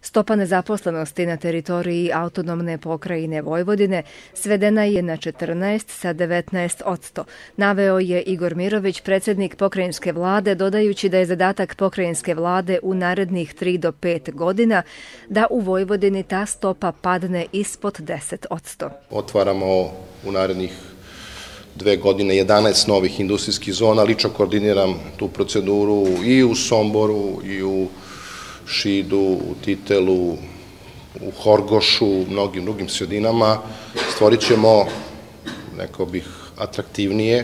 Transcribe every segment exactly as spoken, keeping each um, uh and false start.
Stopa nezaposlenosti na teritoriji autonomne pokrajine Vojvodine svedena je na četrnaest sa devetnaest odsto. Naveo je Igor Mirović, predsjednik pokrajinske vlade, dodajući da je zadatak pokrajinske vlade u narednih tri do pet godina da u Vojvodini ta stopa padne ispod deset odsto. Otvaramo u narednih dve godine jedanaest novih industrijskih zona. Lično koordiniram tu proceduru i u Somboru, i u Šidu, u Titelu, u Horgošu, u mnogim drugim sredinama. Stvorit ćemo, rekao bih, atraktivnije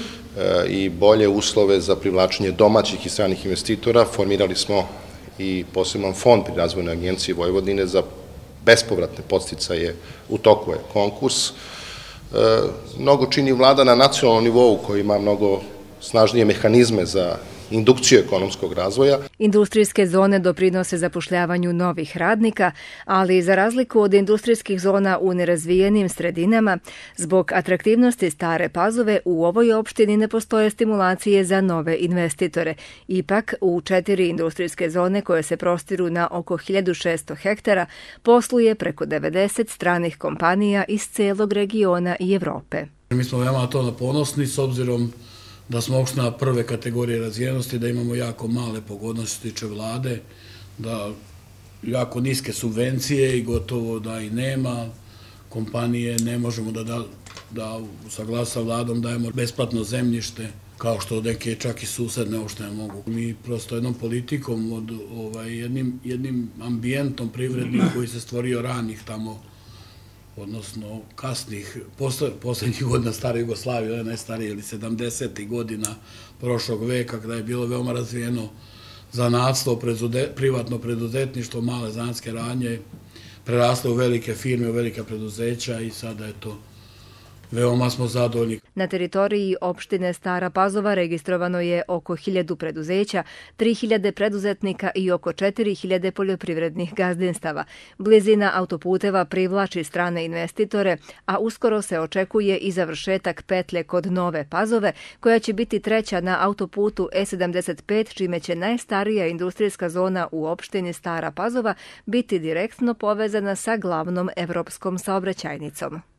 i bolje uslove za privlačenje domaćih i stranih investitora. Formirali smo i poseban fond pri Razvojnoj agenciji Vojvodine za bespovratne podsticaje. U toku je konkurs. Mnogo čini vlada na nacionalnom nivou koji ima mnogo snažnije mehanizme za indukciju ekonomskog razvoja. Industrijske zone doprinose zapošljavanju novih radnika, ali za razliku od industrijskih zona u nerazvijenim sredinama, zbog atraktivnosti Stare Pazove u ovoj opštini ne postoje stimulacije za nove investitore. Ipak, u četiri industrijske zone koje se prostiru na oko hiljadu šesto hektara posluje preko devedeset stranih kompanija iz celog regiona i Evrope. Mi smo veoma to ponosni s obzirom da smo opština prve kategorije razvijenosti, da imamo jako male pogodnosti što se tiče vlade, da jako niske subvencije i gotovo da i nema kompanije, ne možemo da, da, da sa glasa vladom dajemo besplatno zemljište, kao što neke čak i susedne opštine mogu. Mi prosto jednom politikom, od, ovaj, jednim, jednim ambijentom privrednim koji se stvorio ranih tamo, odnosno kasnih, poslednjih godina stare Jugoslavije, ne starije ili sedamdesetih godina prošlog veka, kada je bilo veoma razvijeno zanatstvo, privatno preduzetništvo, male zanatske radnje, prerasle u velike firme, u velika preduzeća i sada je to veoma smo zadovoljni. Na teritoriji opštine Stara Pazova registrovano je oko hiljadu preduzeća, tri hiljade preduzetnika i oko četiri hiljade poljoprivrednih gazdinstava. Blizina autoputeva privlači strane investitore, a uskoro se očekuje i završetak petlje kod Nove Pazove, koja će biti treća na autoputu E sedamdeset pet, čime će najstarija industrijska zona u opštini Stara Pazova biti direktno povezana sa glavnom evropskom saobraćajnicom.